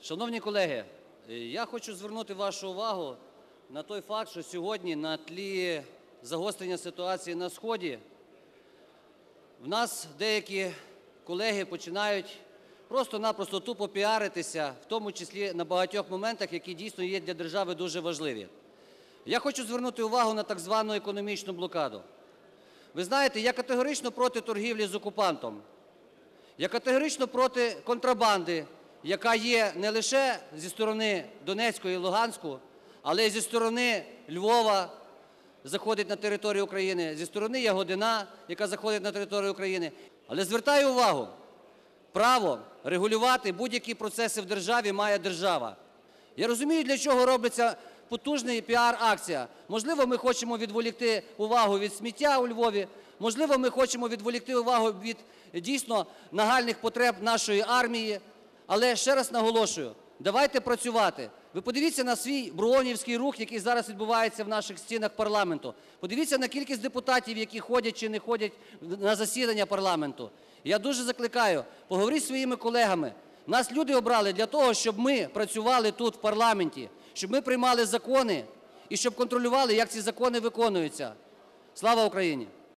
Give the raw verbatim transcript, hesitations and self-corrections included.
Шановні колеги, я хочу звернути вашу увагу на той факт, що сьогодні на тлі загострення ситуації на сході в нас деякі колеги починають просто-напросто тупо піаритися, в тому числі на багатьох моментах, які дійсно є для держави дуже важливі. Я хочу звернути увагу на так звану економічну блокаду. Ви знаєте, я категорично проти торгівлі з окупантом. Я категорично проти контрабанди, яка є не лише зі сторони Донецької і Луганську, але й зі сторони Львова, заходить на територію України, зі сторони Ягодина, яка заходить на територію України. Але звертаю увагу, право регулювати будь-які процеси в державі має держава. Я розумію, для чого робиться потужна піар-акція. Можливо, ми хочемо відволікти увагу від сміття у Львові, можливо, ми хочемо відволікти увагу від дійсно нагальних потреб нашої армії. Але ще раз наголошую, давайте працювати. Ви подивіться на свій броунівський рух, який зараз відбувається в наших стінах парламенту. Подивіться на кількість депутатів, які ходять чи не ходять на засідання парламенту. Я дуже закликаю, поговоріть зі своїми колегами. Нас люди обрали для того, щоб ми працювали тут в парламенті, щоб ми приймали закони і щоб контролювали, як ці закони виконуються. Слава Україні!